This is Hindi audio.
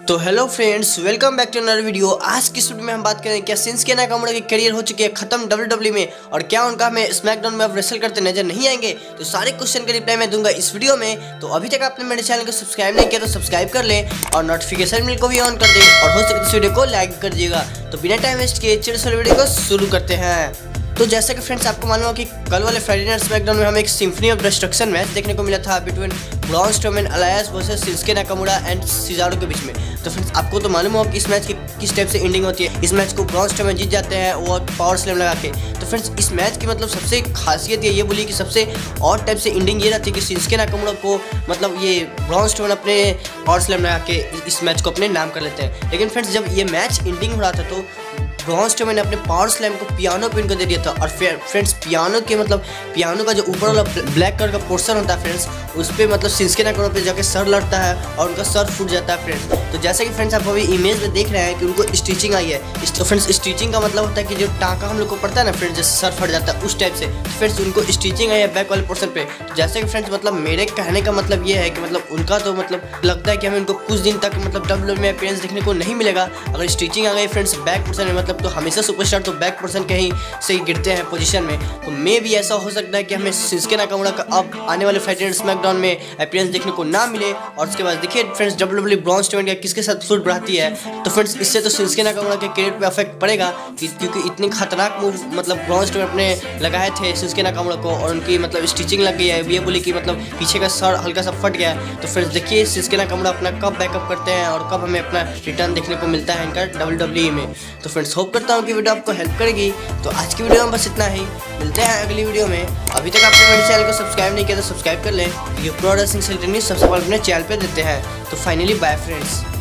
तो hello friends, welcome back to another video. आज की वीडियो में हम बात करेंगे क्या शिंसुके नाकामुरा की करियर हो चुकी है खत्म डब्ल्यूडब्ल्यूई में, और क्या उनका हमें स्मैकडाउन में अब रेसल करते नजर नहीं आएंगे। तो सारे क्वेश्चन का रिप्लाई मैं दूंगा इस वीडियो में। तो अभी तक आपने मेरे चैनल को सब्सक्राइब नहीं किया तो सब्सक्राइब कर ले और नोटिफिकेशन बेल को भी ऑन कर दे, और हो सके इस वीडियो को लाइक कर दीजिएगा। तो बिना टाइम वेस्ट किए चलिए इस वीडियो को शुरू करते हैं। तो जैसा कि फ्रेंड्स आपको मालूम हो कि कल वाले फ्राइडे नाइट स्मैकडाउन में हमें एक सिम्फनी ऑफ डिस्ट्रक्शन मैच देखने को मिला था between Braun Strowman alliance versus Shinsuke Nakamura and Cesaro के बीच में। तो फ्रेंड्स आपको तो मालूम हो कि इस मैच की किस टाइप से एंडिंग होती है। इस मैच को ब्रॉन स्ट्रोमैन जीत जाते हैं वो पावर स्लैम लगा के। तो फ्रेंड्स इस मैच की मतलब सबसे खासियत ये बोली कि सबसे और टाइप से एंडिंग ये रहती है कि शिंसुके नाकामुरा को मतलब ये ब्रॉन स्ट्रोमैन अपने पावर स्लैम लगा के इस मैच को अपने नाम कर लेते हैं। लेकिन फ्रेंड्स जब ये मैच एंडिंग हो रहा था तो ब्रॉन स्ट्रोमैन ने अपने पावर स्लैम को पियानो पे इनको दे दिया था। और फ्रेंड्स पियानो के मतलब पियानो का जो ऊपर वाला ब्लैक कलर का पोर्शन होता है फ्रेंड्स, उस पर मतलब शिंसुके नाकामुरा पे जाके सर लड़ता है और उनका सर फूट जाता है फ्रेंड्स। तो जैसे कि फ्रेंड्स आप अभी इमेज में देख रहे हैं कि उनको स्टिचिंग आई है। तो फ्रेंड्स स्टिचिंग का मतलब होता है कि जो टाँका हम लोग को पड़ता है ना फ्रेंड्स, जैसे सर फट जाता है उस टाइप से। तो फ्रेंड्स उनको स्टिचिंग आई है बैक वाले पोर्शन पे। तो जैसे कि फ्रेंड्स मतलब मेरे कहने का मतलब ये है कि मतलब उनका तो मतलब लगता है कि हमें उनको कुछ दिन तक मतलब डब्ल्यूडब्ल्यूई में अपीयरेंस देखने को नहीं मिलेगा। अगर स्टिचिंग आ गई फ्रेंड्स बैक पोर्शन में मतलब तो हमेशा सुपरस्टार तो बैक पोर्शन के ही से ही गिरते हैं पोजीशन में। तो मे भी ऐसा हो सकता है कि हमें शिंसुके नाकामुरा का अब आने वाले फ्राइडे नाइट स्मैकडाउन में अपीयरेंस देखने को ना मिले। और उसके बाद देखिए फ्रेंड्स डब्ल्यूडब्ल्यूई ब्रॉन स्ट्रोमैन का किसके साथ फीud बढ़ाती है। तो फ्रेंड्स इससे तो शिंसुके नाकामुरा के करियर पे अफेक्ट पड़ेगा क्योंकि इतने खतरनाक मूव मतलब ब्रॉन स्ट्रोमैन अपने लगाए थे शिंसुके नाकामुरा को, और उनकी मतलब स्टिचिंग लग गई है। ये बोली कि मतलब पीछे का सर हल्का सा फट गया है। तो फ्रेंड्स देखिए शिंसुके नाकामुरा अपना कब बैकअप करते हैं और कब हमें अपना रिटर्न देखने को मिलता है इनका डब्ल्यूडब्ल्यूई में। तो फ्रेंड्स होप करता हूँ कि वीडियो आपको हेल्प करेगी। तो आज की वीडियो में बस इतना ही, मिलते हैं अगली वीडियो में। अभी तक आपने मेरे चैनल को सब्सक्राइब नहीं किया तो सब्सक्राइब कर लें, क्योंकि प्रो रेसलिंग से रिलेटेड न्यूज़ सबसे पहले अपने चैनल पे देते हैं। तो फाइनली बाय फ्रेंड्स।